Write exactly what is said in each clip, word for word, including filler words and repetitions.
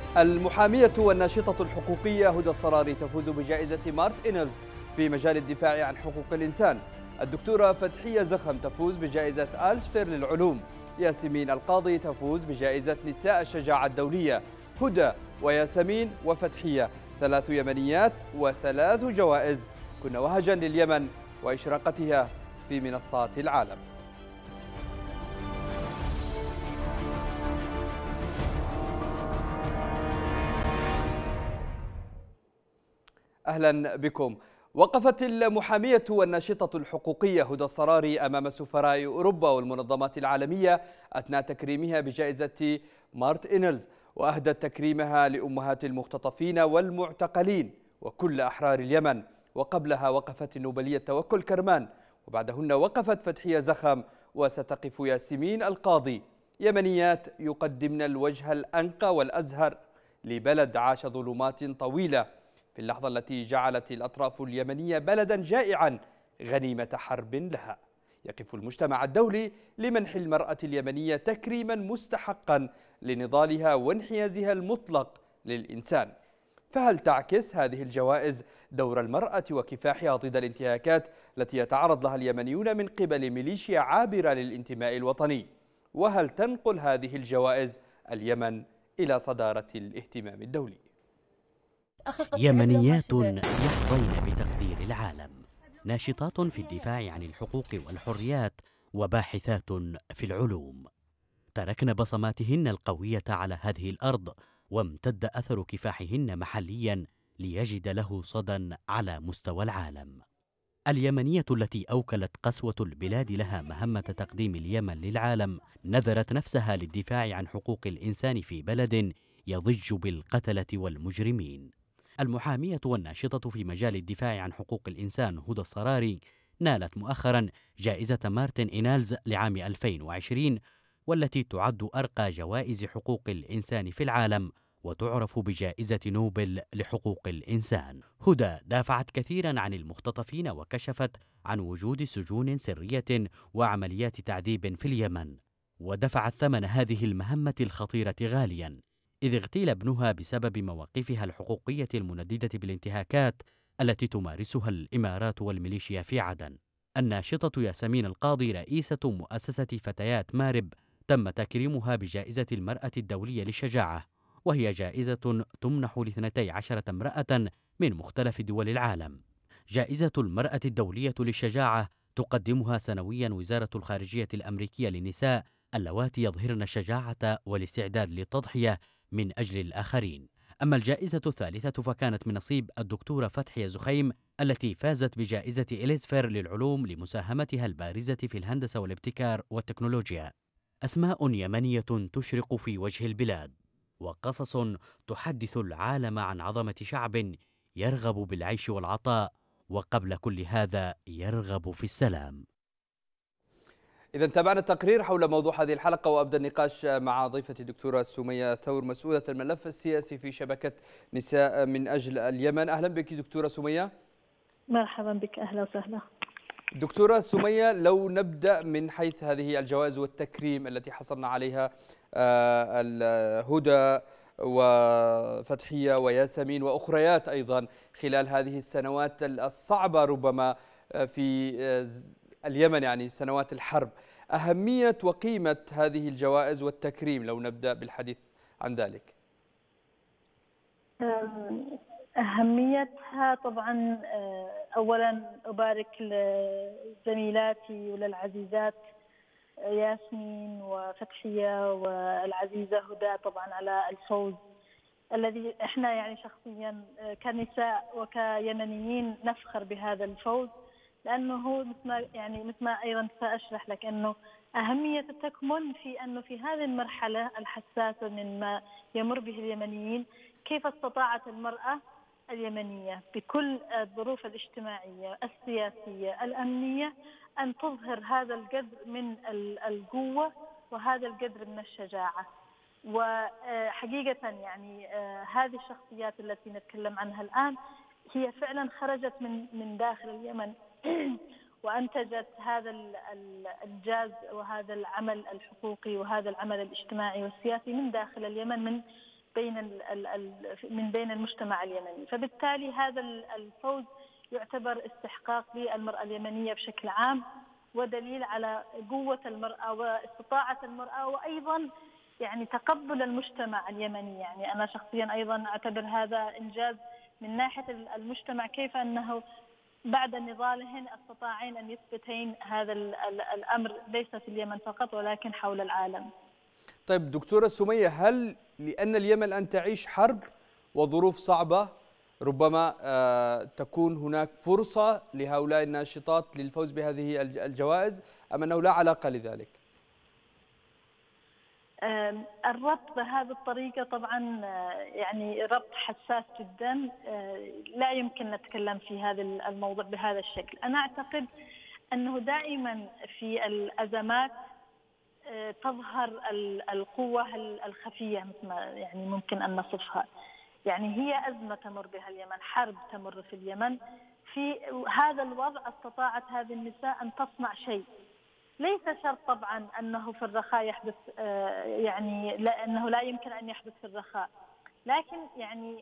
المحامية والناشطة الحقوقية هدى الصراري تفوز بجائزة مارت إنلز في مجال الدفاع عن حقوق الإنسان. الدكتورة فتحية زخم تفوز بجائزة آلشفير للعلوم. ياسمين القاضي تفوز بجائزة نساء الشجاعة الدولية. هدى وياسمين وفتحية ثلاث يمنيات وثلاث جوائز كن وهجا لليمن وإشراقتها في منصات العالم. أهلا بكم. وقفت المحامية والناشطة الحقوقية هدى الصراري أمام سفراء أوروبا والمنظمات العالمية أثناء تكريمها بجائزة مارت إنلز، وأهدت تكريمها لأمهات المختطفين والمعتقلين وكل أحرار اليمن. وقبلها وقفت النوبلية توكل كرمان، وبعدهن وقفت فتحية زخم، وستقف ياسمين القاضي. يمنيات يقدمن الوجه الأنقى والأزهر لبلد عاش ظلمات طويلة في اللحظة التي جعلت الأطراف اليمنية بلدا جائعا غنيمة حرب لها. يقف المجتمع الدولي لمنح المرأة اليمنية تكريما مستحقا لنضالها وانحيازها المطلق للإنسان. فهل تعكس هذه الجوائز دور المرأة وكفاحها ضد الانتهاكات التي يتعرض لها اليمنيون من قبل ميليشيا عابرة للانتماء الوطني؟ وهل تنقل هذه الجوائز اليمن إلى صدارة الاهتمام الدولي؟ يمنيات يحظين بتقدير العالم، ناشطات في الدفاع عن الحقوق والحريات وباحثات في العلوم، تركن بصماتهن القوية على هذه الأرض، وامتد أثر كفاحهن محليا ليجد له صدى على مستوى العالم. اليمنية التي أوكلت قسوة البلاد لها مهمة تقديم اليمن للعالم نذرت نفسها للدفاع عن حقوق الإنسان في بلد يضج بالقتلة والمجرمين. المحامية والناشطة في مجال الدفاع عن حقوق الإنسان هدى الصراري نالت مؤخرا جائزة مارتن إنلز لعام ألفين وعشرين، والتي تعد أرقى جوائز حقوق الإنسان في العالم، وتعرف بجائزة نوبل لحقوق الإنسان. هدى دافعت كثيرا عن المختطفين وكشفت عن وجود سجون سرية وعمليات تعذيب في اليمن، ودفعت ثمن هذه المهمة الخطيرة غاليا، إذ اغتيل ابنها بسبب مواقفها الحقوقية المنددة بالانتهاكات التي تمارسها الإمارات والميليشيا في عدن. الناشطة ياسمين القاضي رئيسة مؤسسة فتيات مارب تم تكريمها بجائزة المرأة الدولية للشجاعة، وهي جائزة تمنح لاثنتي عشرة امرأة من مختلف دول العالم. جائزة المرأة الدولية للشجاعة تقدمها سنويا وزارة الخارجية الأمريكية للنساء اللواتي يظهرن الشجاعة والاستعداد للتضحية من أجل الآخرين. أما الجائزة الثالثة فكانت من نصيب الدكتورة فتحية زخيم، التي فازت بجائزة آلشفير للعلوم لمساهمتها البارزة في الهندسة والابتكار والتكنولوجيا. أسماء يمنية تشرق في وجه البلاد، وقصص تحدث العالم عن عظمة شعب يرغب بالعيش والعطاء، وقبل كل هذا يرغب في السلام. إذا تابعنا التقرير حول موضوع هذه الحلقة، وأبدأ النقاش مع ضيفتي الدكتورة سمية ثور، مسؤولة الملف السياسي في شبكة نساء من أجل اليمن. أهلا بك دكتورة سمية. مرحبا بك، أهلا وسهلا. دكتورة سمية، لو نبدأ من حيث هذه الجوائز والتكريم التي حصلنا عليها الهدى وفتحية وياسمين وأخريات أيضا خلال هذه السنوات الصعبة ربما في اليمن، يعني سنوات الحرب، أهمية وقيمة هذه الجوائز والتكريم، لو نبدأ بالحديث عن ذلك. أهميتها طبعا أولا أبارك لزميلاتي وللعزيزات ياسمين وفتحية والعزيزة هدى طبعا على الفوز الذي احنا يعني شخصيا كنساء وكيمنيين نفخر بهذا الفوز، لأنه هو مثل ما يعني مثل ما أيضا سأشرح لك أنه أهمية تكمن في أنه في هذه المرحلة الحساسة من ما يمر به اليمنيين كيف استطاعت المرأة اليمنية بكل الظروف الاجتماعية السياسية الأمنية أن تظهر هذا القدر من القوة وهذا القدر من الشجاعة. وحقيقة يعني هذه الشخصيات التي نتكلم عنها الآن هي فعلا خرجت من من داخل اليمن وأنتجت هذا الإنجاز وهذا العمل الحقوقي وهذا العمل الاجتماعي والسياسي من داخل اليمن، من بين من بين المجتمع اليمني. فبالتالي هذا الفوز يعتبر استحقاق للمرأة اليمنية بشكل عام، ودليل على قوة المرأة واستطاعة المرأة، وأيضا يعني تقبل المجتمع اليمني. يعني أنا شخصيا أيضا أعتبر هذا إنجاز من ناحية المجتمع، كيف أنه بعد نضالهن استطاعين أن يثبتين هذا الأمر ليس في اليمن فقط ولكن حول العالم. طيب دكتورة سمية، هل لأن اليمن الآن تعيش حرب وظروف صعبة ربما تكون هناك فرصة لهؤلاء الناشطات للفوز بهذه الجوائز، أم أنه لا علاقة لذلك؟ الربط بهذه الطريقة طبعا يعني ربط حساس جدا، لا يمكن نتكلم في هذا الموضوع بهذا الشكل. أنا أعتقد أنه دائما في الأزمات تظهر القوة الخفية مثل ما يعني ممكن أن نصفها. يعني هي أزمة تمر بها اليمن، حرب تمر في اليمن، في هذا الوضع استطاعت هذه النساء أن تصنع شيء. ليس شرط طبعا أنه في الرخاء يحدث، يعني لأنه لا يمكن أن يحدث في الرخاء، لكن يعني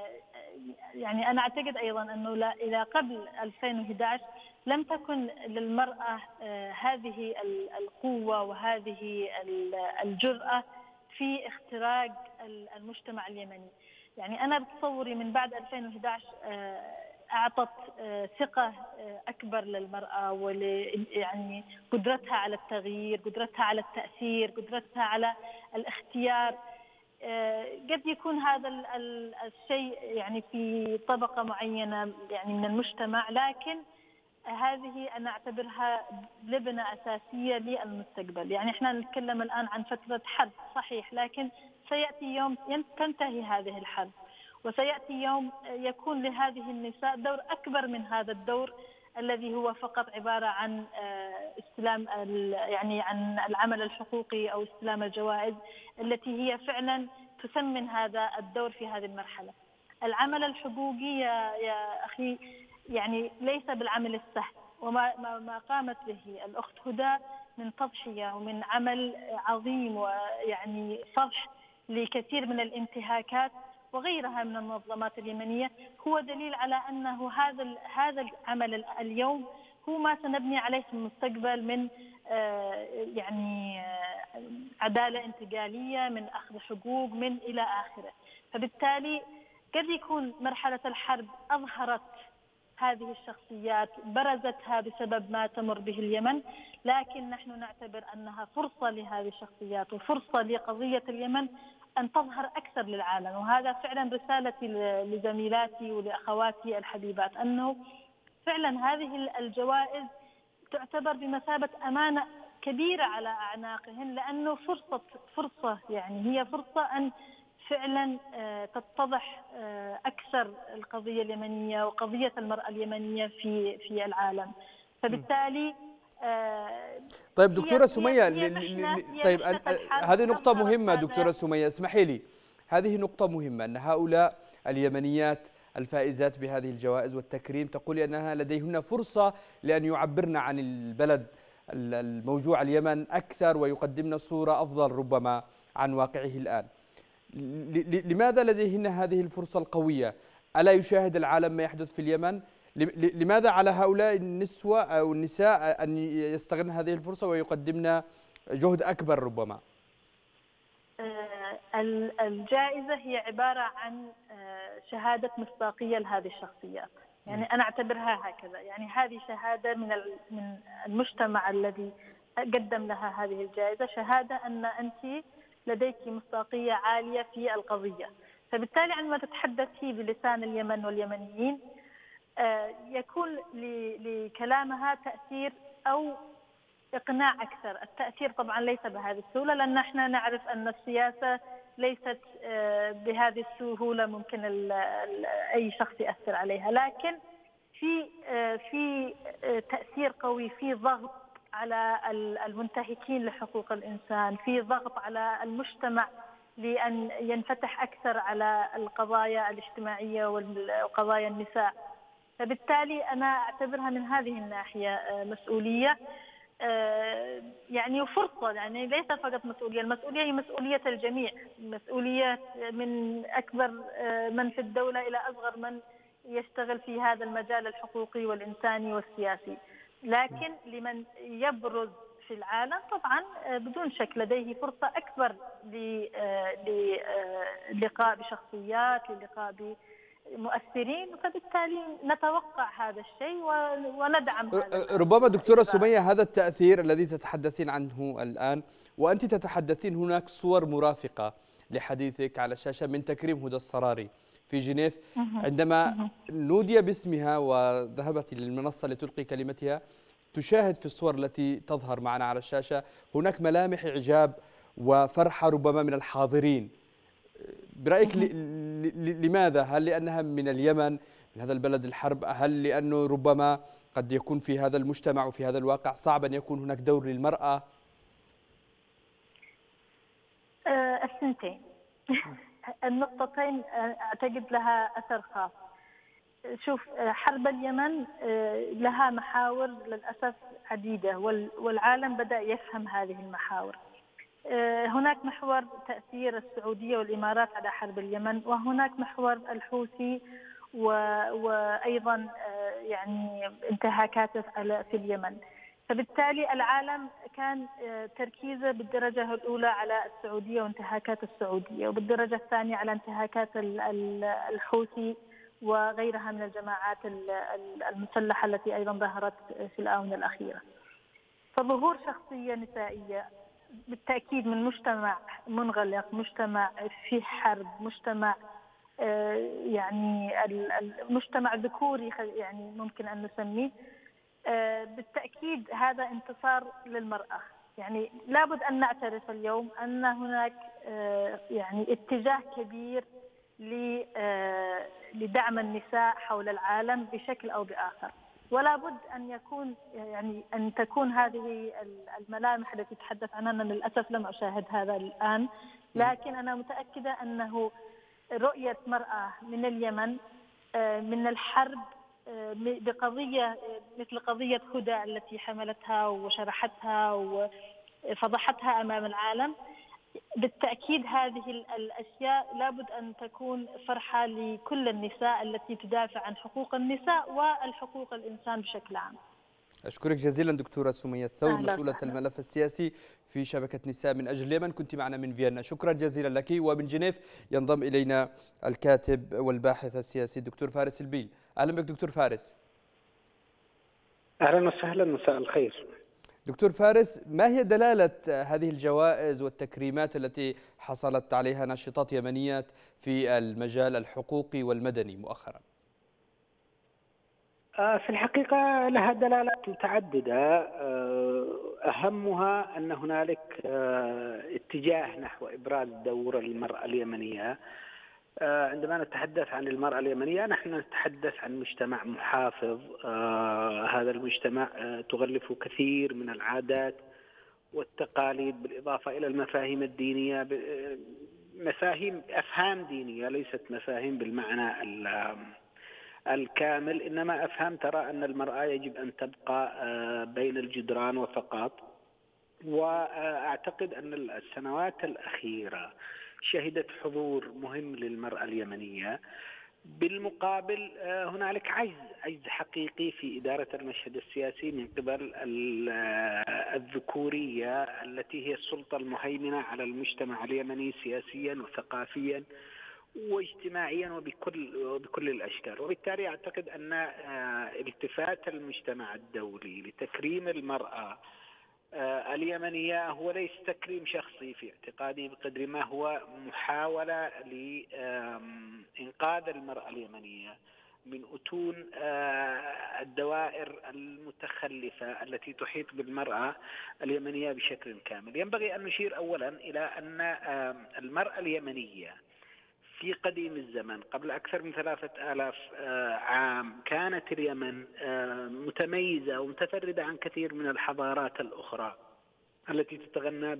يعني أنا أعتقد أيضا أنه لا إلى قبل ألفين وأحد عشر لم تكن للمرأة هذه القوة وهذه الجرأة في اختراق المجتمع اليمني. يعني أنا بتصوري من بعد ألفين وأحد عشر أعطت ثقة أكبر للمرأة، ول يعني قدرتها على التغيير، قدرتها على التأثير، قدرتها على الاختيار. قد يكون هذا الشيء يعني في طبقة معينة يعني من المجتمع، لكن هذه أنا أعتبرها لبنة أساسية للمستقبل. يعني إحنا نتكلم الآن عن فترة حرب صحيح، لكن سيأتي يوم تنتهي هذه الحرب، وسيأتي يوم يكون لهذه النساء دور أكبر من هذا الدور الذي هو فقط عبارة عن استلام يعني عن العمل الحقوقي أو استلام الجوائز، التي هي فعلا تثمن هذا الدور في هذه المرحلة. العمل الحقوقي يا, يا أخي يعني ليس بالعمل السهل، وما ما قامت به الأخت هدى من تضحية ومن عمل عظيم ويعني صرح لكثير من الانتهاكات وغيرها من المنظمات اليمنية، هو دليل على أنه هذا هذا العمل اليوم هو ما سنبني عليه في المستقبل من يعني عدالة انتقالية، من أخذ حقوق، من إلى آخره. فبالتالي قد يكون مرحلة الحرب أظهرت هذه الشخصيات، برزتها بسبب ما تمر به اليمن، لكن نحن نعتبر أنها فرصة لهذه الشخصيات وفرصة لقضية اليمن أن تظهر أكثر للعالم. وهذا فعلا رسالتي لزميلاتي ولأخواتي الحبيبات، أنه فعلا هذه الجوائز تعتبر بمثابة أمانة كبيرة على أعناقهن، لأنه فرصة فرصة يعني هي فرصة أن فعلا تتضح أكثر القضية اليمنية وقضية المرأة اليمنية في في العالم. فبالتالي طيب دكتورة سمية، طيب هذه نقطة مهمة دكتورة سمية، اسمحي لي، هذه نقطة مهمة أن هؤلاء اليمنيات الفائزات بهذه الجوائز والتكريم تقول أنها لديهن فرصة لأن يعبرن عن البلد الموجوع اليمن أكثر ويقدمن صورة أفضل ربما عن واقعه الآن. لماذا لديهن هذه الفرصة القوية؟ ألا يشاهد العالم ما يحدث في اليمن؟ لماذا على هؤلاء النسوة أو النساء أن يستغلن هذه الفرصة ويقدمن جهد أكبر ربما؟ الجائزة هي عبارة عن شهادة مصداقية لهذه الشخصيات. يعني أنا أعتبرها هكذا، يعني هذه شهادة من من المجتمع الذي قدم لها هذه الجائزة، شهادة أن أنت لديك مصداقية عالية في القضية. فبالتالي عندما تتحدثي بلسان اليمن واليمنيين يكون لكلامها تأثير أو إقناع أكثر. التأثير طبعا ليس بهذه السهولة، لأن احنا نعرف أن السياسة ليست بهذه السهولة ممكن أي شخص يأثر عليها، لكن في في تأثير قوي، في ضغط على المنتهكين لحقوق الإنسان، في ضغط على المجتمع لأن ينفتح أكثر على القضايا الاجتماعية وقضايا النساء. فبالتالي أنا أعتبرها من هذه الناحية مسؤولية. يعني فرصة، يعني ليس فقط مسؤولية، المسؤولية هي مسؤولية الجميع، مسؤولية من أكبر من في الدولة إلى أصغر من يشتغل في هذا المجال الحقوقي والإنساني والسياسي. لكن لمن يبرز في العالم طبعا بدون شك لديه فرصة أكبر للقاء بشخصيات، للقاء بمؤثرين، فبالتالي نتوقع هذا الشيء وندعم هذا. ربما دكتورة سمية هذا التأثير الذي تتحدثين عنه الآن وأنت تتحدثين هناك صور مرافقة لحديثك على الشاشة من تكريم هدى الصراري في جنيف عندما نودي باسمها وذهبت للمنصة لتلقي كلمتها. تشاهد في الصور التي تظهر معنا على الشاشة هناك ملامح إعجاب وفرحة ربما من الحاضرين. برأيك لماذا؟ هل لأنها من اليمن، من هذا البلد الحرب؟ هل لأنه ربما قد يكون في هذا المجتمع وفي هذا الواقع صعب أن يكون هناك دور للمرأة؟ الثنتين. النقطتين أعتقد لها أثر خاص. شوف، حرب اليمن لها محاور للأسف عديدة، والعالم بدأ يفهم هذه المحاور. هناك محور تأثير السعودية والإمارات على حرب اليمن، وهناك محور الحوثي وأيضا يعني انتهاكاته في اليمن. فبالتالي العالم كان تركيزه بالدرجة الأولى على السعودية وانتهاكات السعودية، وبالدرجة الثانية على انتهاكات الحوثي وغيرها من الجماعات المسلحة التي أيضا ظهرت في الآونة الأخيرة. فظهور شخصية نسائية بالتأكيد من مجتمع منغلق، مجتمع في حرب، مجتمع يعني المجتمع ذكوري يعني ممكن أن نسميه، بالتأكيد هذا انتصار للمرأة. يعني لابد أن نعترف اليوم أن هناك يعني اتجاه كبير لدعم النساء حول العالم بشكل أو بآخر، ولا بد أن يكون يعني أن تكون هذه الملامح التي تحدث عنها. أنا للأسف لم أشاهد هذا الآن، لكن أنا متأكدة أنه رؤية مرأة من اليمن من الحرب بقضية مثل قضية هدى التي حملتها وشرحتها وفضحتها أمام العالم، بالتأكيد هذه الأشياء لابد أن تكون فرحة لكل النساء التي تدافع عن حقوق النساء والحقوق الإنسان بشكل عام. أشكرك جزيلا دكتورة سمية الثور، مسؤولة الملف السياسي في شبكة نساء من أجل اليمن، كنت معنا من فيينا. شكرا جزيلا لك. ومن جنيف ينضم إلينا الكاتب والباحث السياسي الدكتور فارس البيل. أهلا بك دكتور فارس. أهلا وسهلا، مساء الخير. دكتور فارس، ما هي دلالة هذه الجوائز والتكريمات التي حصلت عليها ناشطات يمنيات في المجال الحقوقي والمدني مؤخرا؟ في الحقيقة لها دلالات متعددة، أهمها أن هنالك اتجاه نحو إبراز دور المرأة اليمنية. عندما نتحدث عن المرأة اليمنية نحن نتحدث عن مجتمع محافظ. هذا المجتمع تغلف كثير من العادات والتقاليد بالإضافة إلى المفاهيم الدينية، مفاهيم أفهام دينية ليست مفاهيم بالمعنى الكامل، إنما أفهام ترى أن المرأة يجب أن تبقى بين الجدران وفقط. وأعتقد أن السنوات الأخيرة شهدت حضور مهم للمرأة اليمنية. بالمقابل هنالك عجز عجز حقيقي في إدارة المشهد السياسي من قبل الذكورية التي هي السلطة المهيمنة على المجتمع اليمني سياسيا وثقافيا واجتماعيا وبكل وبكل الأشكال. وبالتالي أعتقد أن التفات المجتمع الدولي لتكريم المرأة اليمنية هو ليس تكريم شخصي في اعتقادي بقدر ما هو محاولة لإنقاذ المرأة اليمنية من أتون الدوائر المتخلفة التي تحيط بالمرأة اليمنية بشكل كامل. ينبغي أن نشير أولا إلى أن المرأة اليمنية في قديم الزمن قبل أكثر من ثلاثة آلاف عام كانت اليمن متميزة ومتفردة عن كثير من الحضارات الأخرى التي تتغنى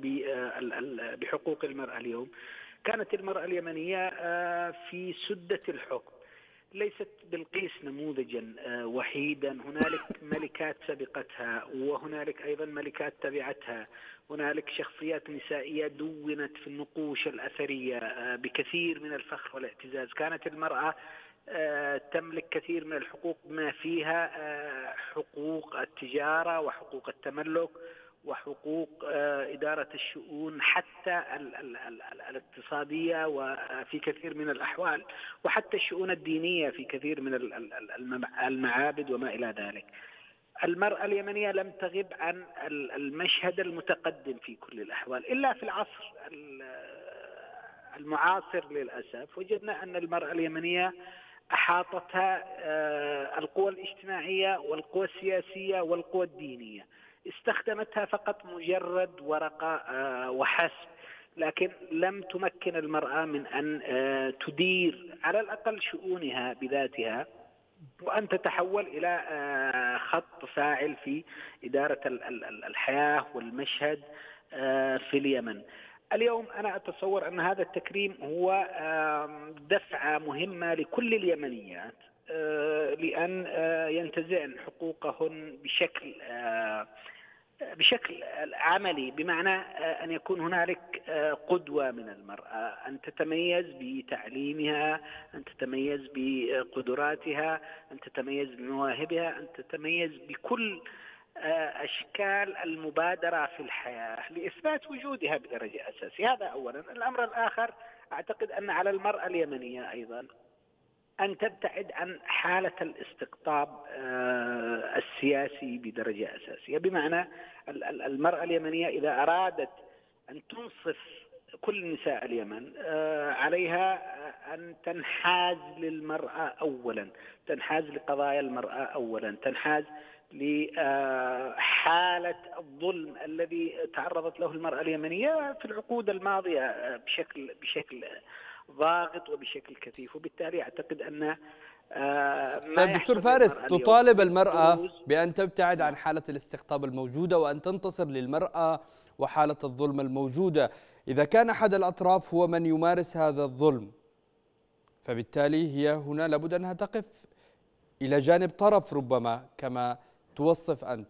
بحقوق المرأة اليوم. كانت المرأة اليمنية في سدة الحكم، ليست بلقيس نموذجا وحيدا، هنالك ملكات سبقتها وهنالك أيضا ملكات تبعتها، هنالك شخصيات نسائية دونت في النقوش الأثرية بكثير من الفخر والاعتزاز. كانت المرأة تملك كثير من الحقوق بما فيها حقوق التجارة وحقوق التملك وحقوق إدارة الشؤون حتى الاقتصادية وفي كثير من الأحوال، وحتى الشؤون الدينية في كثير من المعابد وما إلى ذلك. المرأة اليمنية لم تغب عن المشهد المتقدم في كل الأحوال، إلا في العصر المعاصر للأسف وجدنا أن المرأة اليمنية أحاطتها القوى الاجتماعية والقوى السياسية والقوى الدينية، استخدمتها فقط مجرد ورقة وحسب، لكن لم تمكن المرأة من أن تدير على الأقل شؤونها بذاتها وأن تتحول إلى خط فاعل في إدارة الحياة والمشهد في اليمن. اليوم أنا أتصور أن هذا التكريم هو دفعة مهمة لكل اليمنيات لأن ينتزعن حقوقهن بشكل بشكل عملي، بمعنى أن يكون هنالك قدوة من المرأة، أن تتميز بتعليمها، أن تتميز بقدراتها، أن تتميز بمواهبها، أن تتميز بكل أشكال المبادرة في الحياة لإثبات وجودها بدرجة أساسية. هذا أولا. الأمر الآخر، أعتقد أن على المرأة اليمنية أيضا أن تبتعد عن حالة الاستقطاب السياسي بدرجة أساسية، بمعنى المرأة اليمنية إذا أرادت أن تنصف كل نساء اليمن عليها أن تنحاز للمرأة أولا، تنحاز لقضايا المرأة أولا، تنحاز لحالة الظلم الذي تعرضت له المرأة اليمنية في العقود الماضية بشكل بشكل ضاغط وبشكل كثيف. وبالتالي أعتقد أن طيب دكتور فارس، تطالب المرأة بأن تبتعد عن حالة الاستقطاب الموجودة وأن تنتصر للمرأة وحالة الظلم الموجودة. إذا كان أحد الأطراف هو من يمارس هذا الظلم فبالتالي هي هنا لابد أنها تقف إلى جانب طرف ربما كما توصف أنت.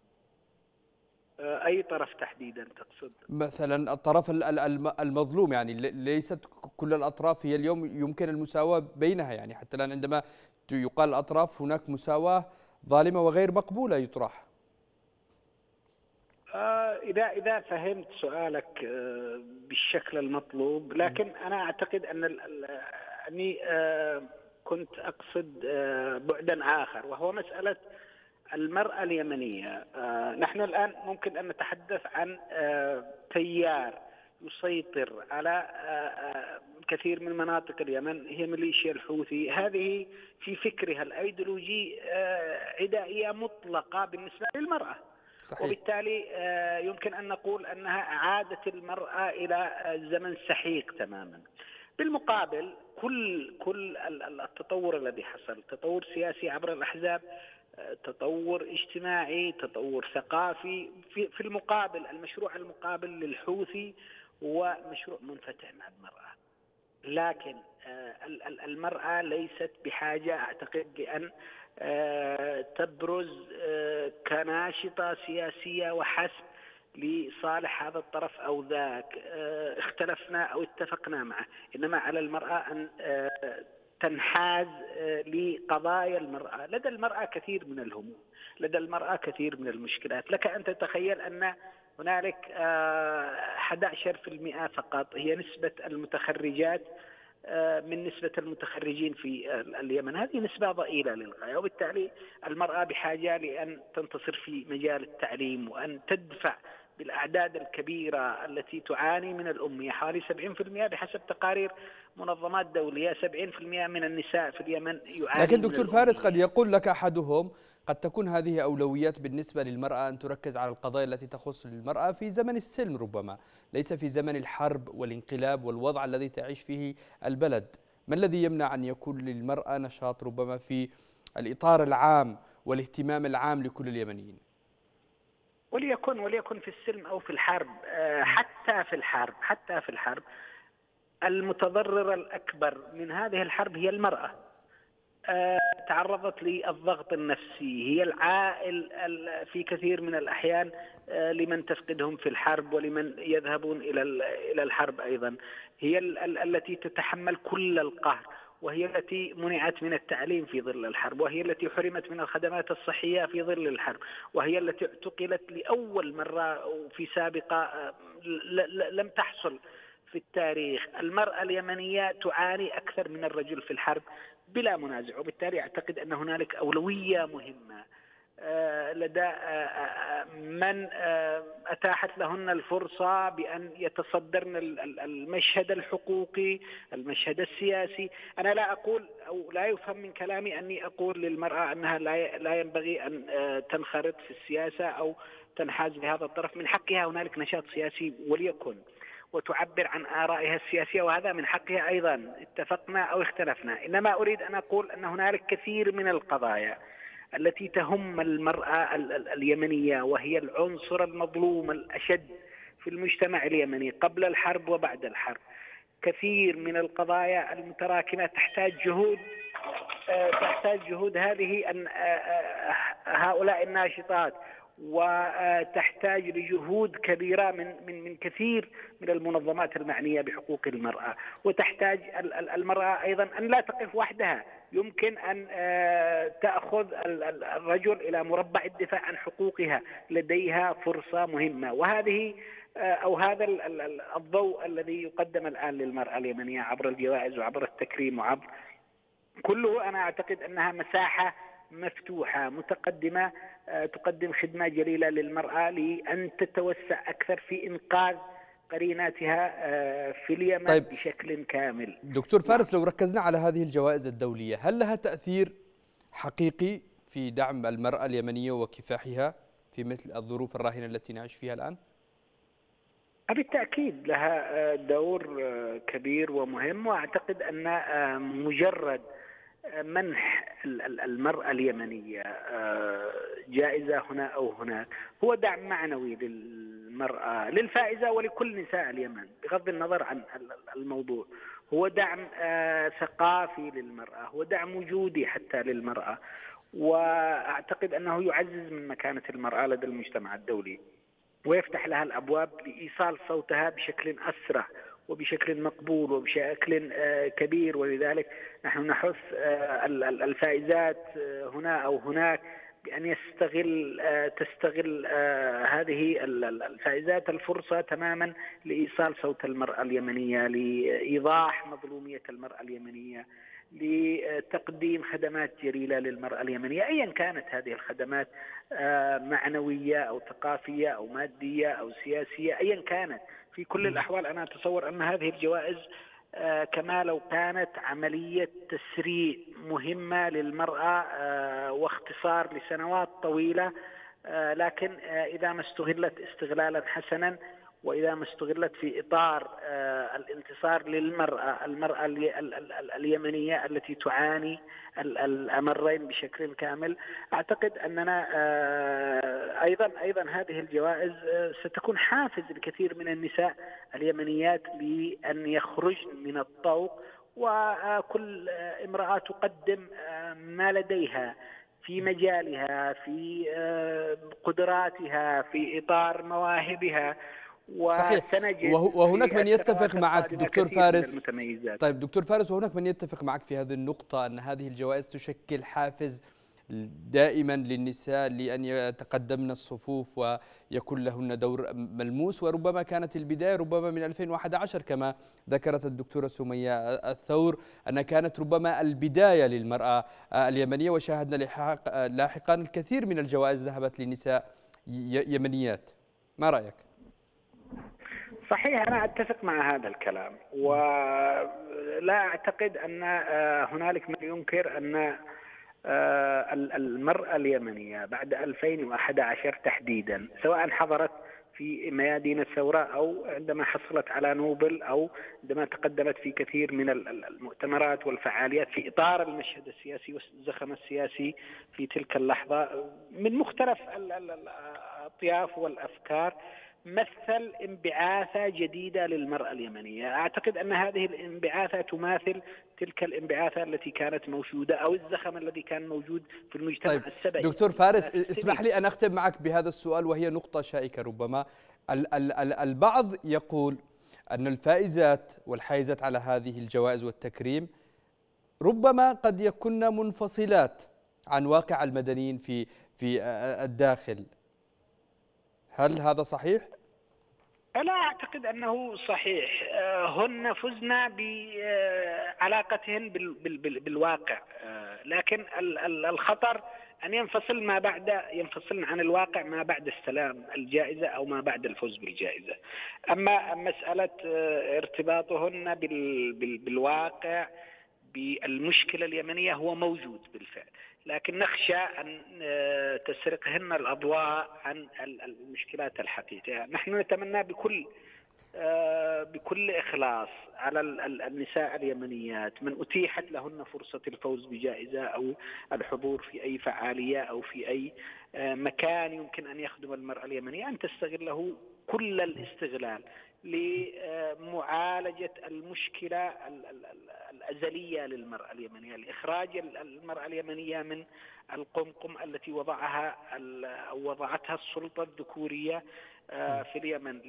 أي طرف تحديدا تقصد؟ مثلا الطرف المظلوم، يعني ليست كل الأطراف هي اليوم يمكن المساواة بينها، يعني حتى الآن عندما يقال الأطراف هناك مساواة ظالمة وغير مقبولة يطرح. إذا إذا فهمت سؤالك بالشكل المطلوب، لكن أنا أعتقد أن أني كنت أقصد بعدا آخر، وهو مسألة المرأة اليمنية. نحن الآن ممكن أن نتحدث عن تيار يسيطر على كثير من مناطق اليمن، هي ميليشيا الحوثي. هذه في فكرها الأيديولوجي عدائية مطلقة بالنسبة للمرأة. صحيح. وبالتالي يمكن أن نقول أنها أعادت المرأة إلى زمن سحيق تماما. بالمقابل كل كل التطور الذي حصل، تطور سياسي عبر الأحزاب، تطور اجتماعي، تطور ثقافي، في في المقابل المشروع المقابل للحوثي هو مشروع منفتح مع المرأة. لكن المرأة ليست بحاجة أعتقد بأن تبرز كناشطة سياسية وحسب لصالح هذا الطرف أو ذاك، اختلفنا أو اتفقنا معه، إنما على المرأة أن تنحاز لقضايا المرأة. لدى المرأة كثير من الهموم، لدى المرأة كثير من المشكلات. لك أن تتخيل أن هنالك أحد عشر بالمئة فقط هي نسبة المتخرجات من نسبة المتخرجين في اليمن. هذه نسبة ضئيلة للغاية، وبالتالي المرأة بحاجة لأن تنتصر في مجال التعليم وأن تدفع بالأعداد الكبيرة التي تعاني من الأمية. حوالي سبعين بالمئة بحسب تقارير منظمات دولية، سبعين بالمئة من النساء في اليمن يعاني. لكن دكتور فارس، قد يقول لك أحدهم قد تكون هذه أولويات بالنسبة للمرأة أن تركز على القضايا التي تخص المرأة في زمن السلم، ربما ليس في زمن الحرب والانقلاب والوضع الذي تعيش فيه البلد. ما الذي يمنع أن يكون للمرأة نشاط ربما في الإطار العام والاهتمام العام لكل اليمنيين؟ وليكن وليكن في السلم أو في الحرب، حتى في الحرب حتى في الحرب المتضرر الأكبر من هذه الحرب هي المرأة. تعرضت للضغط النفسي، هي العائل في كثير من الأحيان لمن تفقدهم في الحرب ولمن يذهبون إلى إلى الحرب أيضا، هي التي تتحمل كل القهر، وهي التي منعت من التعليم في ظل الحرب، وهي التي حرمت من الخدمات الصحية في ظل الحرب، وهي التي اعتقلت لأول مرة في سابقة لم تحصل في التاريخ. المرأة اليمنية تعاني أكثر من الرجل في الحرب بلا منازع، وبالتالي أعتقد أن هنالك أولوية مهمة لدى من أتاحت لهن الفرصة بأن يتصدرن المشهد الحقوقي، المشهد السياسي. أنا لا أقول أو لا يفهم من كلامي أني أقول للمرأة أنها لا ينبغي أن تنخرط في السياسة أو تنحاز لهذا الطرف، من حقها هنالك نشاط سياسي وليكن، وتعبر عن آرائها السياسية، وهذا من حقها أيضا، اتفقنا أو اختلفنا. إنما أريد أن أقول أن هنالك كثير من القضايا التي تهم المرأة اليمنية، وهي العنصر المظلوم الأشد في المجتمع اليمني قبل الحرب وبعد الحرب. كثير من القضايا المتراكمة تحتاج جهود تحتاج جهود هذه أن هؤلاء الناشطات، وتحتاج لجهود كبيرة من من من كثير من المنظمات المعنية بحقوق المرأة، وتحتاج المرأة أيضا أن لا تقف وحدها، يمكن أن تأخذ الرجل إلى مربع الدفاع عن حقوقها، لديها فرصة مهمة. وهذه أو هذا الضوء الذي يقدم الآن للمرأة اليمنية عبر الجوائز وعبر التكريم وعبر كله، أنا أعتقد أنها مساحة مفتوحة متقدمة تقدم خدمة جليلة للمرأة لأن تتوسع أكثر في إنقاذ قريناتها في اليمن طيب. بشكل كامل. دكتور فارس، لو ركزنا على هذه الجوائز الدولية، هل لها تأثير حقيقي في دعم المرأة اليمنية وكفاحها في مثل الظروف الراهنة التي نعيش فيها الآن؟ بالتأكيد لها دور كبير ومهم، وأعتقد أن مجرد منح المرأة اليمنية جائزة هنا أو هناك هو دعم معنوي للمرأة، للفائزة ولكل نساء اليمن بغض النظر عن الموضوع. هو دعم ثقافي للمرأة، هو دعم وجودي حتى للمرأة، وأعتقد أنه يعزز من مكانة المرأة لدى المجتمع الدولي، ويفتح لها الأبواب لإيصال صوتها بشكل أسرع وبشكل مقبول وبشكل كبير. ولذلك نحن نحث الفائزات هنا أو هناك بأن يستغل تستغل هذه الفائزات الفرصة تماما لإيصال صوت المرأة اليمنية، لإيضاح مظلومية المرأة اليمنية، لتقديم خدمات جليلة للمرأة اليمنية أيا كانت هذه الخدمات، معنوية أو ثقافية أو مادية أو سياسية أيا كانت. في كل الأحوال أنا أتصور أن هذه الجوائز كما لو كانت عملية تسريع مهمة للمرأة واختصار لسنوات طويلة، لكن إذا ما استغلت استغلالا حسنا، وإذا ما استغلت في إطار الانتصار للمرأة المرأة اليمنية التي تعاني الأمرين بشكل كامل، أعتقد أننا أيضا أيضا هذه الجوائز ستكون حافز لكثير من النساء اليمنيات لأن يخرجن من الطوق، وكل امرأة تقدم ما لديها في مجالها، في قدراتها، في إطار مواهبها. صحيح. وهناك من يتفق معك دكتور فارس. طيب دكتور فارس، وهناك من يتفق معك في هذه النقطة أن هذه الجوائز تشكل حافز دائما للنساء لأن يتقدمن الصفوف ويكون لهن دور ملموس، وربما كانت البداية ربما من ألفين وأحد عشر كما ذكرت الدكتورة سمية الثور أنها كانت ربما البداية للمرأة اليمنية، وشاهدنا لاحقا الكثير من الجوائز ذهبت لنساء يمنيات. ما رأيك؟ صحيح، أنا أتفق مع هذا الكلام، ولا أعتقد أن هنالك من ينكر أن المرأة اليمنية بعد ألفين وأحد عشر تحديدا، سواء حضرت في ميادين الثورة أو عندما حصلت على نوبل أو عندما تقدمت في كثير من المؤتمرات والفعاليات في إطار المشهد السياسي والزخم السياسي في تلك اللحظة من مختلف الأطياف والأفكار، مثل انبعاثة جديدة للمرأة اليمنية. أعتقد أن هذه الانبعاثة تماثل تلك الانبعاثة التي كانت موجودة أو الزخم الذي كان موجود في المجتمع طيب السبعي. دكتور فارس، اسمح لي أن أختم معك بهذا السؤال وهي نقطة شائكة ربما. البعض يقول أن الفائزات والحائزات على هذه الجوائز والتكريم ربما قد يكون منفصلات عن واقع المدنيين في في الداخل، هل هذا صحيح؟ لا أعتقد أنه صحيح. هن فزنا بعلاقتهن بالواقع، لكن الخطر أن ينفصل ما بعد ينفصلن عن الواقع ما بعد استلام الجائزة أو ما بعد الفوز بالجائزة. أما مسألة ارتباطهن بالواقع بالمشكلة اليمنية هو موجود بالفعل، لكن نخشى أن تسرقهن الأضواء عن المشكلات الحقيقية. نحن نتمنى بكل بكل إخلاص على النساء اليمنيات من أتيحت لهن فرصة الفوز بجائزة أو الحضور في أي فعالية أو في أي مكان يمكن أن يخدم المرأة اليمنية أن تستغله كل الاستغلال لمعالجة المشكلة الأزلية للمرأة اليمنية، لإخراج المرأة اليمنية من القمقم التي وضعها أو وضعتها السلطة الذكورية في اليمن،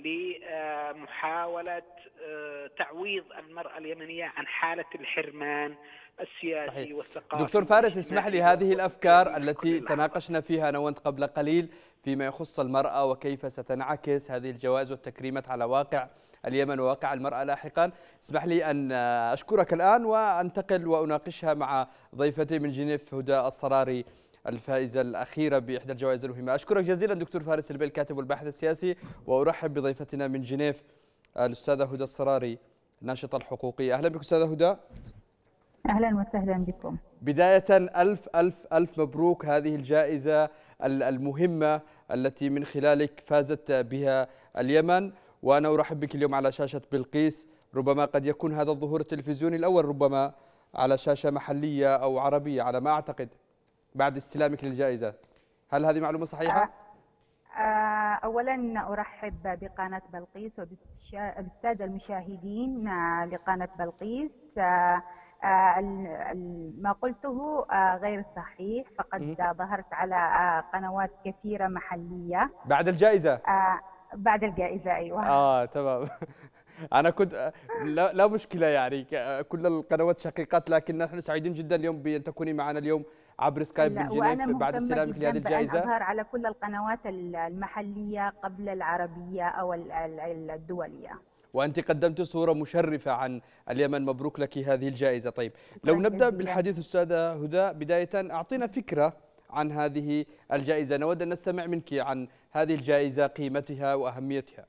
لمحاولة تعويض المرأة اليمنية عن حالة الحرمان السياسي صحيح. والثقافي. دكتور فارس، اسمح لي، هذه الأفكار التي تناقشنا فيها أنا وأنت قبل قليل فيما يخص المرأة وكيف ستنعكس هذه الجوائز والتكريمات على واقع اليمن وواقع المرأة لاحقا، اسمح لي أن أشكرك الآن وأنتقل وأناقشها مع ضيفتي من جنيف هدى الصراري الفائزة الأخيرة بإحدى الجوائز المهمة. أشكرك جزيلا دكتور فارس البيل، الكاتب والباحث السياسي، وأرحب بضيفتنا من جنيف الأستاذة هدى الصراري الناشطة الحقوقية. أهلا بك أستاذة هدى. أهلا وسهلا بكم. بداية ألف ألف ألف مبروك هذه الجائزة المهمة التي من خلالك فازت بها اليمن، وأنا أرحب بك اليوم على شاشة بلقيس. ربما قد يكون هذا الظهور التلفزيوني الأول ربما على شاشة محلية أو عربية على ما أعتقد بعد استلامك للجائزة، هل هذه معلومة صحيحة؟ أولا أرحب بقناة بلقيس وبالسادة المشاهدين لقناة بلقيس. ما قلته غير صحيح، فقد ظهرت على قنوات كثيرة محلية بعد الجائزة. بعد الجائزة أيوة. آه تمام. أنا كنت لا, لا مشكلة يعني، كل القنوات شقيقات، لكن نحن سعيدين جدا اليوم بأن تكوني معنا اليوم عبر سكايب من جنيف بعد استلامك لهذه الجائزة. وأنا أظهر على كل القنوات المحلية قبل العربية أو الدولية. وأنت قدمت صورة مشرفة عن اليمن، مبروك لك هذه الجائزة. طيب لو نبدأ بالحديث أستاذة هدى، بداية أعطينا فكرة عن هذه الجائزة، نود أن نستمع منك عن هذه الجائزة، قيمتها وأهميتها.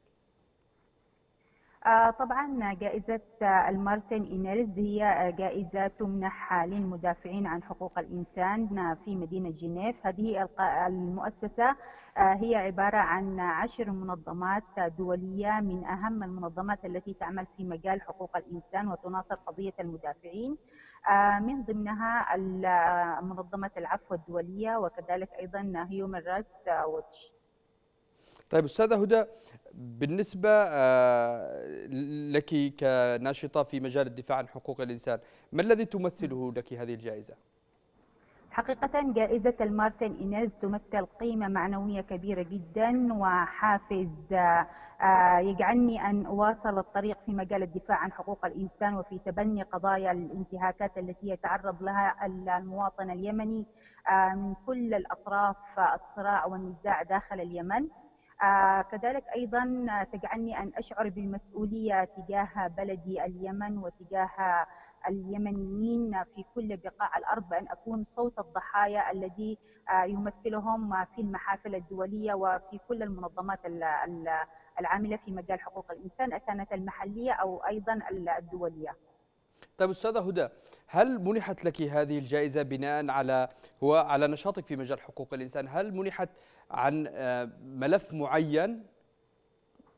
طبعا جائزة المارتن إنيلز هي جائزة تمنح للمدافعين عن حقوق الإنسان في مدينة جنيف. هذه المؤسسة هي عبارة عن عشر منظمات دولية من أهم المنظمات التي تعمل في مجال حقوق الإنسان وتناصر قضية المدافعين، من ضمنها منظمة العفو الدولية وكذلك أيضا هيومن رايتس ووتش. طيب أستاذة هدى، بالنسبة لك كناشطة في مجال الدفاع عن حقوق الإنسان، ما الذي تمثله لك هذه الجائزة؟ حقيقة جائزة المارتن إنيلز تمثل قيمة معنوية كبيرة جدا وحافز يجعلني أن أواصل الطريق في مجال الدفاع عن حقوق الإنسان وفي تبني قضايا الانتهاكات التي يتعرض لها المواطن اليمني من كل الأطراف الصراع والنزاع داخل اليمن. آه كذلك أيضا تجعلني أن أشعر بالمسؤولية تجاه بلدي اليمن وتجاه اليمنيين في كل بقاع الأرض، بأن أكون صوت الضحايا الذي آه يمثلهم في المحافل الدولية وفي كل المنظمات العاملة في مجال حقوق الإنسان، كانت المحلية أو أيضا الدولية. طيب أستاذة هدى، هل منحت لك هذه الجائزة بناء على هو على نشاطك في مجال حقوق الإنسان؟ هل منحت عن ملف معين؟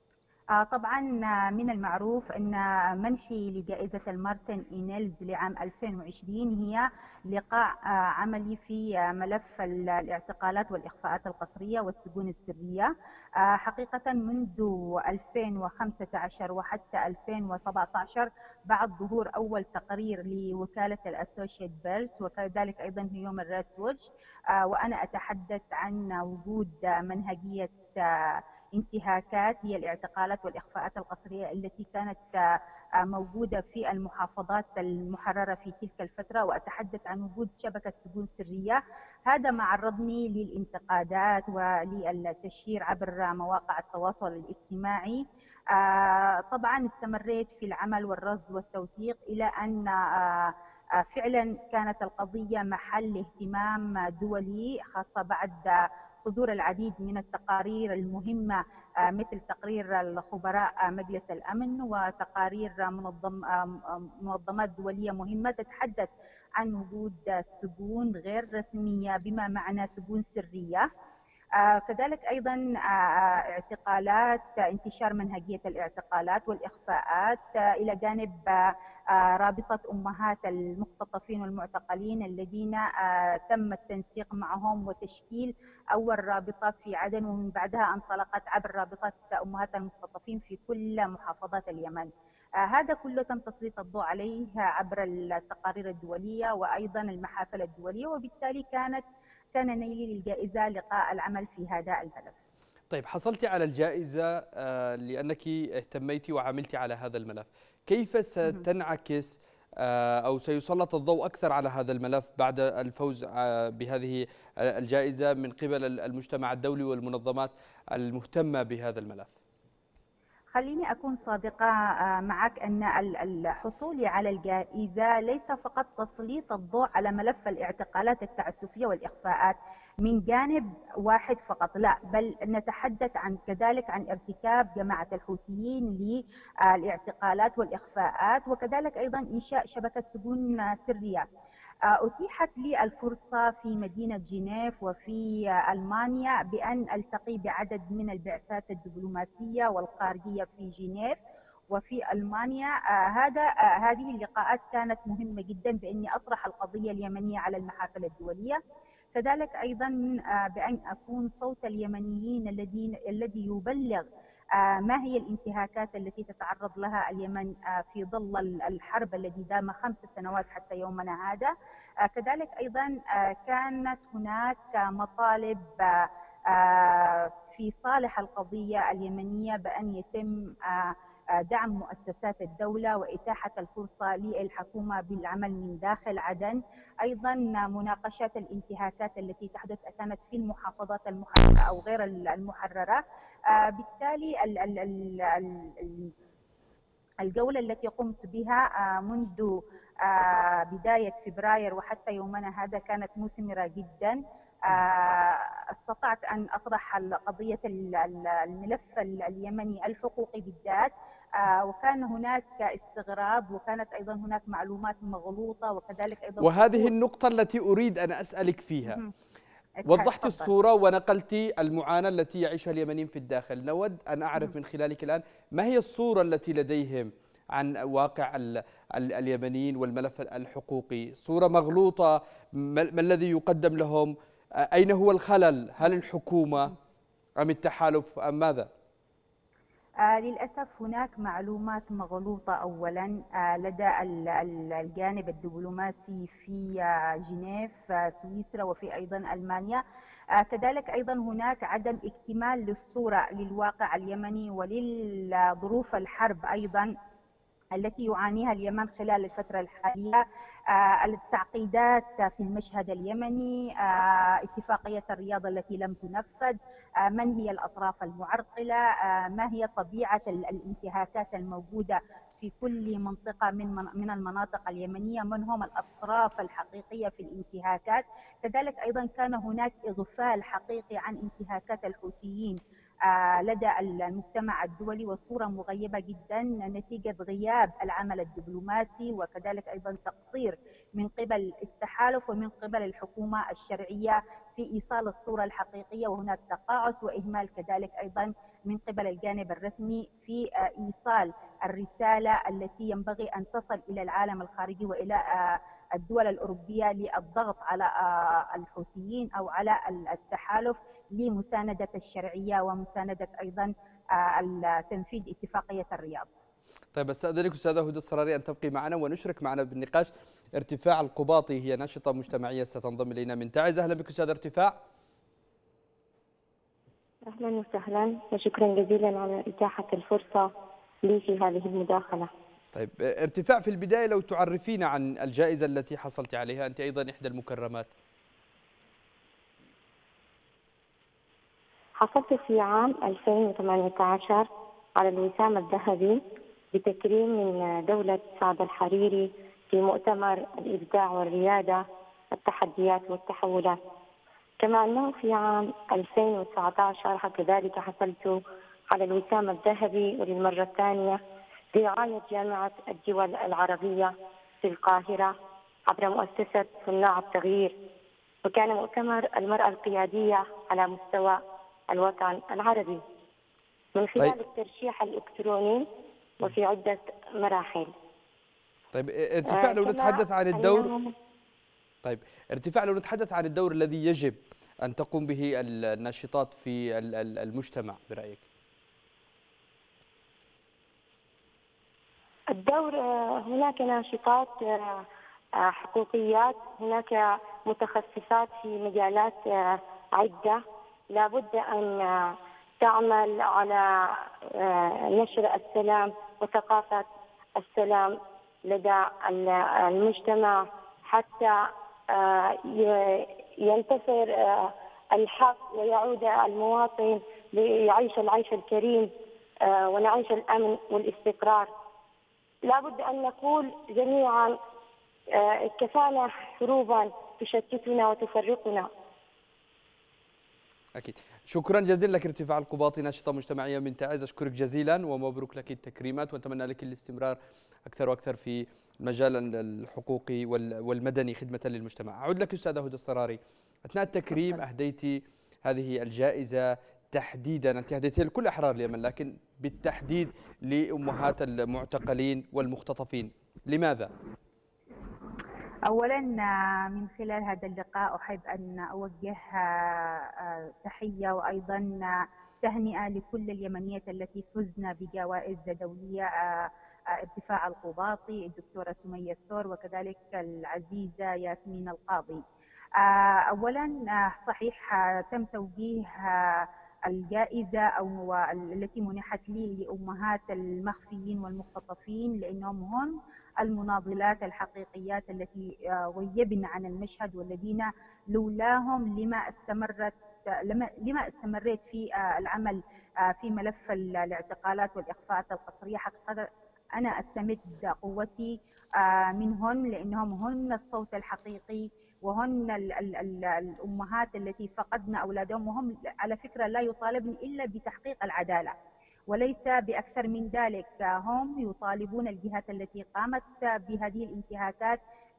آه، طبعا آه، من المعروف أن منحي لجائزة المارتن إينيلز لعام ألفين وعشرين هي لقاء آه، عملي في آه، ملف ال- الاعتقالات والإخفاءات القسرية والسجون السرية. آه، حقيقة منذ ألفين وخمسة عشر وحتى ألفين وسبعة عشر بعد ظهور أول تقرير لوكالة الأسوشيت بيرس وكذلك أيضا هيومن رايتس ووتش، آه، وأنا أتحدث عن وجود آه، منهجية آه، انتهاكات هي الاعتقالات والإخفاءات القسرية التي كانت آه، آه، موجودة في المحافظات المحررة في تلك الفترة، وأتحدث عن وجود شبكة سجون سرية. هذا ما عرضني للانتقادات وللتشهير عبر مواقع التواصل الاجتماعي. آه، طبعا استمريت في العمل والرصد والتوثيق إلى أن آه، آه، فعلا كانت القضية محل اهتمام دولي، خاصة بعد آه، صدور العديد من التقارير المهمة، آه، مثل تقرير الخبراء آه، مجلس الأمن وتقارير منظم آه، منظمات دولية مهمة تتحدث عن وجود سجون غير رسمية بما معنى سجون سرية. آه، كذلك أيضا آه، اعتقالات، آه، انتشار منهجية الاعتقالات والإخفاءات، آه، إلى جانب آه، آه، رابطة أمهات المختطفين والمعتقلين الذين آه، تم التنسيق معهم وتشكيل أول رابطة في عدن، ومن بعدها انطلقت عبر رابطة أمهات المختطفين في كل محافظات اليمن. آه، هذا كله تم تسليط الضوء عليه عبر التقارير الدولية وأيضا المحافل الدولية، وبالتالي كانت كان نيلي للجائزة لقاء العمل في هذا الملف. طيب، حصلت على الجائزة آه، لأنك اهتميت وعملت على هذا الملف، كيف ستنعكس آه، أو سيسلط الضوء أكثر على هذا الملف بعد الفوز آه، بهذه الجائزة من قبل المجتمع الدولي والمنظمات المهتمة بهذا الملف؟ خليني أكون صادقة آه، معك أن ال- الحصول على الجائزة ليس فقط تسليط الضوء على ملف الاعتقالات التعسفية والإخفاءات من جانب واحد فقط، لا، بل نتحدث عن كذلك عن ارتكاب جماعة الحوثيين للاعتقالات والإخفاءات، وكذلك أيضا إنشاء شبكة سجون سرية. أتيحت لي الفرصة في مدينة جنيف وفي ألمانيا بأن ألتقي بعدد من البعثات الدبلوماسية والخارجية في جنيف وفي ألمانيا. آه، هذا آه، هذه اللقاءات كانت مهمة جدا بأني أطرح القضية اليمنية على المحافل الدولية، كذلك أيضا آه، بأن أكون صوت اليمنيين الذين الذي يبلغ آه، ما هي الانتهاكات التي تتعرض لها اليمن آه، في ظل الحرب الذي دام خمس سنوات حتى يومنا هذا. آه، كذلك أيضا آه، كانت هناك مطالب آه، آه، في صالح القضية اليمنية بأن يتم آه، آه، دعم مؤسسات الدولة وإتاحة الفرصة للحكومة بالعمل من داخل عدن، أيضا مناقشة الانتهاكات التي تحدث كانت في المحافظات المحررة أو غير المحررة. آه، بالتالي ال- ال- ال- ال- الجولة التي قمت بها آه، منذ آه، بداية فبراير وحتى يومنا هذا كانت مثمرة جدا. آه، استطعت أن أطرح قضية ال- ال- الملف ال- اليمني الحقوقي بالذات، آه، وكان هناك استغراب وكانت أيضا هناك معلومات مغلوطة وكذلك أيضا وهذه خطوط. النقطة التي أريد أن أسألك فيها. مهم. وضحت تفضل. الصورة ونقلت المعاناة التي يعيشها اليمنيين في الداخل. نود أن أعرف من خلالك الآن ما هي الصورة التي لديهم عن واقع ال ال اليمنيين والملف الحقوقي؟ صورة مغلوطة، ما ما الذي يقدم لهم؟ أين هو الخلل؟ هل الحكومة أم التحالف أم ماذا؟ آه للأسف هناك معلومات مغلوطة أولا آه لدى ال- ال- الجانب الدبلوماسي في آه جنيف آه سويسرا وفي أيضا ألمانيا. آه كذلك أيضا هناك عدم اكتمال للصورة للواقع اليمني وللظروف الحرب أيضا التي يعانيها اليمن خلال الفترة الحالية. آه، التعقيدات في المشهد اليمني، آه، اتفاقية الرياض التي لم تنفذ، آه، من هي الأطراف المعرقلة، آه، ما هي طبيعة ال- الانتهاكات الموجودة في كل منطقة من من من المناطق اليمنية، من هم الأطراف الحقيقية في الانتهاكات. كذلك أيضا كان هناك إغفال حقيقي عن انتهاكات الحوثيين لدى المجتمع الدولي، والصورة مغيبة جدا نتيجة غياب العمل الدبلوماسي، وكذلك أيضا تقصير من قبل التحالف ومن قبل الحكومة الشرعية في إيصال الصورة الحقيقية. وهناك تقاعس وإهمال كذلك أيضا من قبل الجانب الرسمي في إيصال الرسالة التي ينبغي أن تصل إلى العالم الخارجي وإلى الدول الأوروبية للضغط على الحوثيين أو على التحالف لمساندة الشرعية ومساندة أيضا تنفيذ اتفاقية الرياض. طيب استاذنك استاذه هدى الصراري ان تبقي معنا ونشرك معنا بالنقاش ارتفاع القباطي، هي ناشطه مجتمعيه ستنضم الينا من تعز. اهلا بك استاذ ارتفاع. اهلا وسهلا وشكرا جزيلا على اتاحه الفرصه لي في هذه المداخله. طيب ارتفاع، في البدايه لو تعرفينا عن الجائزه التي حصلت عليها، انت ايضا احدى المكرمات. حصلت في عام ألفين وثمانية عشر على الوسام الذهبي بتكريم من دولة سعد الحريري في مؤتمر الإبداع والريادة التحديات والتحولات. كما أنه في عام ألفين وتسعة عشر كذلك حصلت على الوسام الذهبي وللمرة الثانية برعاية جامعة الدول العربية في القاهرة عبر مؤسسة صناع التغيير، وكان مؤتمر المرأة القيادية على مستوى الوطن العربي من خلال طيب. الترشيح الإلكتروني وفي عدة مراحل. طيب ارتفاع لو نتحدث عن الدور طيب ارتفاع لو نتحدث عن الدور الذي يجب أن تقوم به الناشطات في المجتمع برأيك. الدور، هناك ناشطات حقوقيات، هناك متخصصات في مجالات عدة، لابد أن تعمل على نشر السلام وثقافة السلام لدى المجتمع حتى ينتصر الحق ويعود المواطن ليعيش العيش الكريم ونعيش الأمن والاستقرار. لابد أن نقول جميعا كفانا حروبا تشتتنا وتفرقنا. أكيد. شكرا جزيلا لك ارتفاع القباطي، ناشطة مجتمعية من تعز، أشكرك جزيلا ومبروك لك التكريمات، وأتمنى لك الاستمرار أكثر وأكثر في المجال الحقوقي والمدني خدمة للمجتمع. أعود لك أستاذة هدى الصراري، أثناء التكريم أهديتي هذه الجائزة تحديدا، أنت أهديتها لكل أحرار اليمن لكن بالتحديد لأمهات المعتقلين والمختطفين، لماذا؟ أولا من خلال هذا اللقاء أحب أن أوجه تحية وأيضا تهنئة لكل اليمنيات التي فزن بجوائز دولية، ارتفاع القباطي، الدكتورة سمية الثور، وكذلك العزيزة ياسمين القاضي. أولا صحيح تم توجيه الجائزة أو التي منحت لي لأمهات المخفيين والمختطفين، لأنهم هم المناضلات الحقيقيات التي غيبن عن المشهد، والذين لولاهم لما استمرت لما, لما استمريت في العمل في ملف الاعتقالات والإخفاءات القسرية. حقيقة أنا أستمد قوتي منهن، لأنهم هن الصوت الحقيقي وهن ال ال ال الأمهات التي فقدن أولادهم، وهم على فكرة لا يطالبن إلا بتحقيق العدالة وليس بأكثر من ذلك. هم يطالبون الجهات التي قامت بهذه الانتهاكات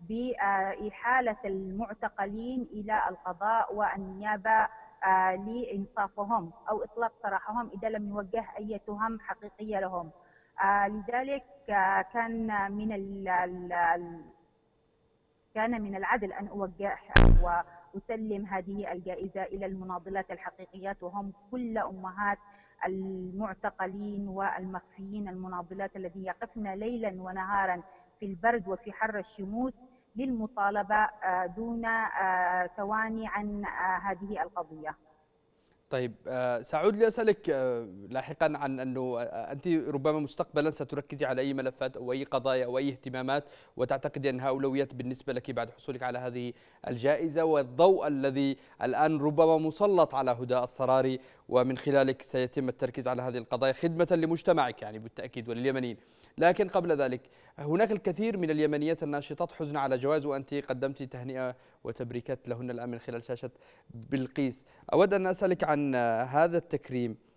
بإحالة المعتقلين إلى القضاء والنيابة لإنصافهم أو إطلاق سراحهم إذا لم يوجه أي تهم حقيقية لهم. لذلك كان من ال كان من العدل أن أوجه وأسلم هذه الجائزة إلى المناضلات الحقيقيات، وهم كل أمهات المعتقلين والمخفيين المناضلات الذين يقفن ليلا ونهارا في البرد وفي حر الشموس للمطالبة دون تواني عن هذه القضية. طيب سأعود لأسألك لاحقا عن أنه أنت ربما مستقبلا ستركزي على أي ملفات أو أي قضايا أو أي اهتمامات وتعتقدي أنها أولويات بالنسبة لك بعد حصولك على هذه الجائزة، والضوء الذي الآن ربما مسلط على هدى الصراري ومن خلالك سيتم التركيز على هذه القضايا خدمة لمجتمعك يعني بالتأكيد ولليمنيين. لكن قبل ذلك هناك الكثير من اليمنيات الناشطات حزن على جوائز، وأنت قدمت تهنئة وتبريكات لهن الآن من خلال شاشة بلقيس. أود أن أسألك عن هذا التكريم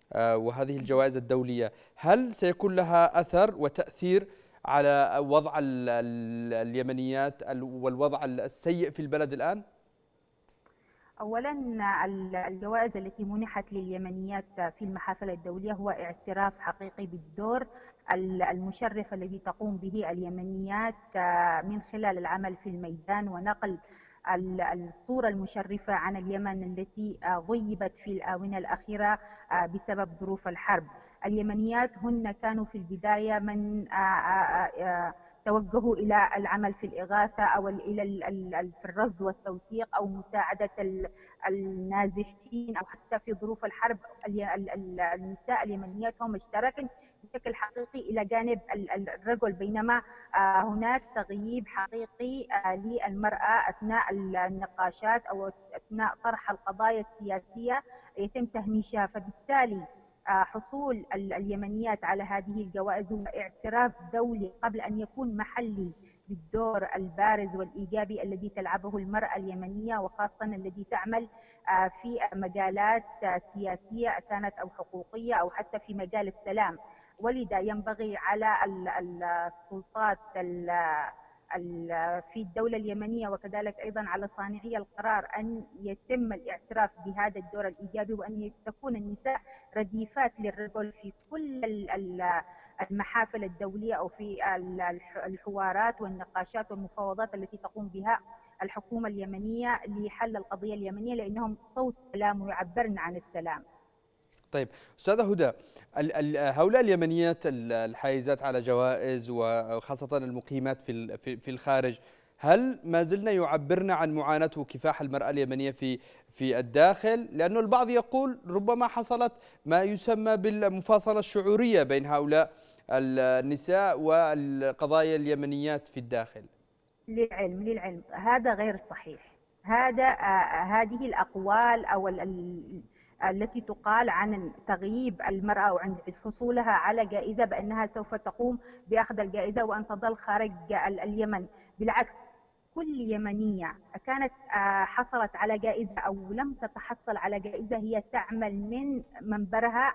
وهذه الجوائز الدولية، هل سيكون لها أثر وتأثير على وضع اليمنيات والوضع السيء في البلد الآن؟ أولا الجوائز التي منحت لليمنيات في المحافل الدولية هو اعتراف حقيقي بالدور المشرف الذي تقوم به اليمنيات من خلال العمل في الميدان ونقل الصورة المشرفة عن اليمن التي غيبت في الآونة الأخيرة بسبب ظروف الحرب. اليمنيات هن كانوا في البداية من توجهوا إلى العمل في الإغاثة أو إلى في الرصد والتوثيق أو مساعدة النازحين أو حتى في ظروف الحرب. النساء اليمنيات هم اشتركن بشكل حقيقي إلى جانب الرجل، بينما هناك تغييب حقيقي للمرأة أثناء النقاشات أو أثناء طرح القضايا السياسية يتم تهميشها. فبالتالي حصول اليمنيات على هذه الجوائز هو اعتراف دولي قبل أن يكون محلي بالدور البارز والإيجابي الذي تلعبه المرأة اليمنية، وخاصة التي تعمل في مجالات سياسية كانت أو حقوقية أو حتى في مجال السلام. ولذا ينبغي على السلطات في الدولة اليمنية وكذلك أيضا على صانعي القرار أن يتم الاعتراف بهذا الدور الإيجابي، وأن تكون النساء رديفات للرجل في كل المحافل الدولية أو في الحوارات والنقاشات والمفاوضات التي تقوم بها الحكومة اليمنية لحل القضية اليمنية، لأنهم صوت سلام ويعبرن عن السلام. طيب أستاذة هدى، هؤلاء اليمنيات الحائزات على جوائز وخاصة المقيمات في في الخارج، هل ما زلنا يعبرن عن معاناة وكفاح المرأة اليمنية في في الداخل؟ لأنه البعض يقول ربما حصلت ما يسمى بالمفاصلة الشعورية بين هؤلاء النساء والقضايا اليمنيات في الداخل. للعلم للعلم هذا غير صحيح. هذا آه هذه الأقوال أو التي تقال عن تغييب المرأة وعن حصولها على جائزة بأنها سوف تقوم بأخذ الجائزة وأن تظل خارج اليمن، بالعكس كل يمنية كانت حصلت على جائزة أو لم تتحصل على جائزة هي تعمل من منبرها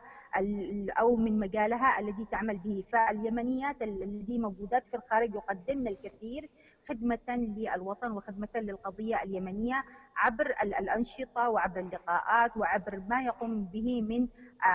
أو من مجالها الذي تعمل به. فاليمنيات الذي موجودات في الخارج يقدمن الكثير خدمة للوطن وخدمة للقضية اليمنية عبر الأنشطة وعبر اللقاءات وعبر ما يقوم به من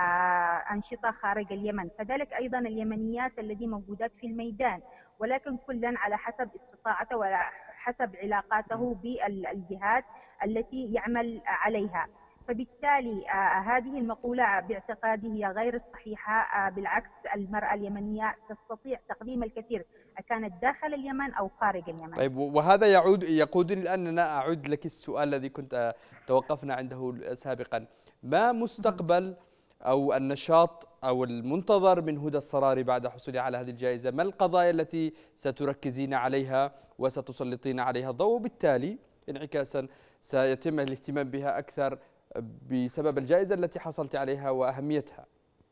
أنشطة خارج اليمن. كذلك أيضا اليمنيات الذي موجودات في الميدان، ولكن كلا على حسب استطاعته وحسب علاقاته بالجهات التي يعمل عليها. فبالتالي هذه المقولة باعتقادي هي غير صحيحة. بالعكس المرأة اليمنية تستطيع تقديم الكثير كانت داخل اليمن أو خارج اليمن. طيب، وهذا يعود يقودني الآن أنا أعود لك السؤال الذي كنت توقفنا عنده سابقا. ما مستقبل أو النشاط أو المنتظر من هدى الصراري بعد حصولها على هذه الجائزة؟ ما القضايا التي ستركزين عليها وستسلطين عليها الضوء، وبالتالي انعكاسا سيتم الاهتمام بها أكثر بسبب الجائزة التي حصلت عليها وأهميتها؟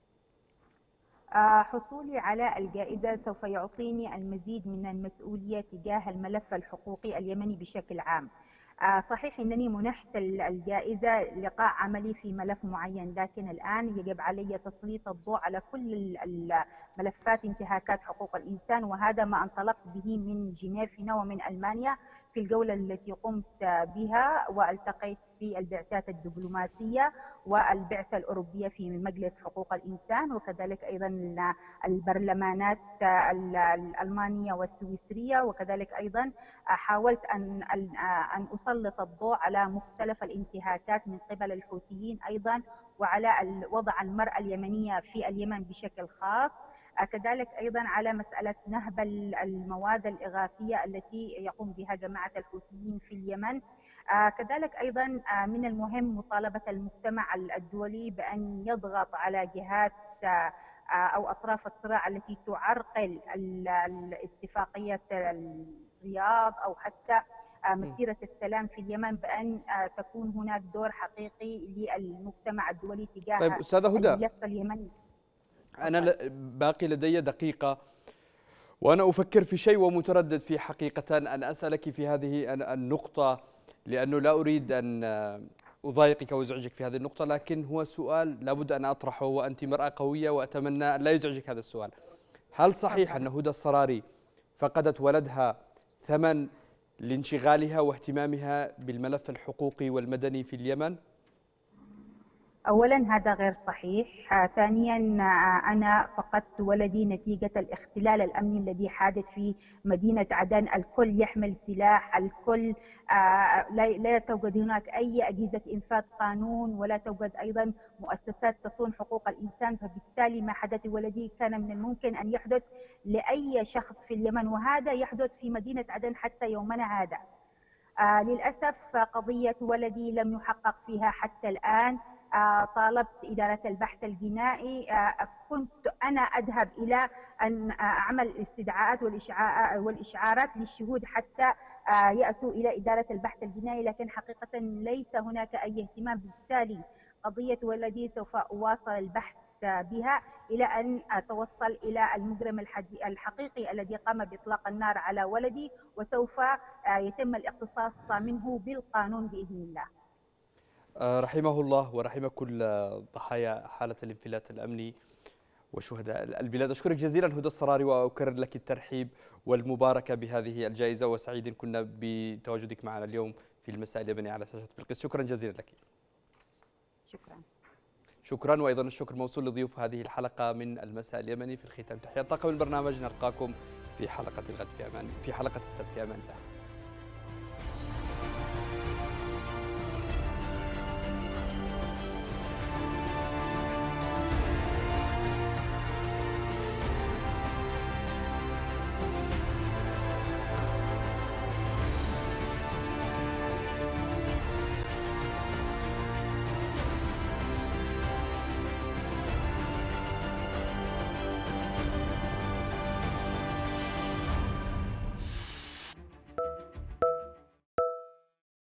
حصولي على الجائزة سوف يعطيني المزيد من المسؤولية تجاه الملف الحقوقي اليمني بشكل عام. صحيح أنني منحت الجائزة لقاء عملي في ملف معين، لكن الآن يجب علي تسليط الضوء على كل ملفات انتهاكات حقوق الإنسان، وهذا ما انطلقت به من جنيف هنا ومن ألمانيا في الجولة التي قمت بها، والتقيت في البعثات الدبلوماسية والبعثة الأوروبية في مجلس حقوق الإنسان، وكذلك أيضا البرلمانات الألمانية والسويسرية. وكذلك أيضا حاولت أن أن أسلط الضوء على مختلف الانتهاكات من قبل الحوثيين أيضا، وعلى وضع المرأة اليمنية في اليمن بشكل خاص، كذلك أيضا على مسألة نهب المواد الإغاثية التي يقوم بها جماعة الحوثيين في اليمن. كذلك أيضا من المهم مطالبة المجتمع الدولي بأن يضغط على جهات أو أطراف الصراع التي تعرقل اتفاقية الرياض أو حتى مسيرة السلام في اليمن، بأن تكون هناك دور حقيقي للمجتمع الدولي تجاه طيب أستاذة هدى، الملف اليمني. أنا باقي لدي دقيقة وأنا أفكر في شيء ومتردد في حقيقة أن أسألك في هذه النقطة، لأنه لا أريد أن أضايقك وأزعجك في هذه النقطة، لكن هو سؤال لابد أن أطرحه وأنت مرأة قوية وأتمنى أن لا يزعجك هذا السؤال. هل صحيح أن هدى الصراري فقدت ولدها ثمن لانشغالها واهتمامها بالملف الحقوقي والمدني في اليمن؟ أولا هذا غير صحيح. آه، ثانيا آه، أنا فقدت ولدي نتيجة الاختلال الأمني الذي حادث في مدينة عدن. الكل يحمل سلاح، الكل آه، لا لا توجد هناك أي أجهزة إنفاذ قانون، ولا توجد أيضا مؤسسات تصون حقوق الإنسان، فبالتالي ما حدث لولدي كان من الممكن أن يحدث لأي شخص في اليمن، وهذا يحدث في مدينة عدن حتى يومنا هذا. آه، للأسف قضية ولدي لم يحقق فيها حتى الآن. آه، طالبت إدارة البحث الجنائي، آه، كنت أنا أذهب إلى أن أعمل استدعاءات والإشعارات للشهود حتى آه، يأتوا إلى إدارة البحث الجنائي، لكن حقيقة ليس هناك أي اهتمام. بالتالي قضية ولدي سوف أواصل البحث بها إلى أن أتوصل إلى المجرم الحقيقي الذي قام بإطلاق النار على ولدي، وسوف يتم الاقتصاص منه بالقانون بإذن الله. رحمه الله ورحم كل ضحايا حالة الانفلات الأمني وشهداء البلاد. أشكرك جزيلا هدى الصراري وأكرر لك الترحيب والمباركة بهذه الجائزة، وسعيد كنا بتواجدك معنا اليوم في المساء اليمني على شاشة بلقيس. شكرا جزيلا لك. شكرا. شكرا، وأيضا الشكر موصول لضيوف هذه الحلقة من المساء اليمني. في الختام تحية طاقم البرنامج، نلقاكم في حلقة الغد في أمان في حلقة السبت في أمان الله.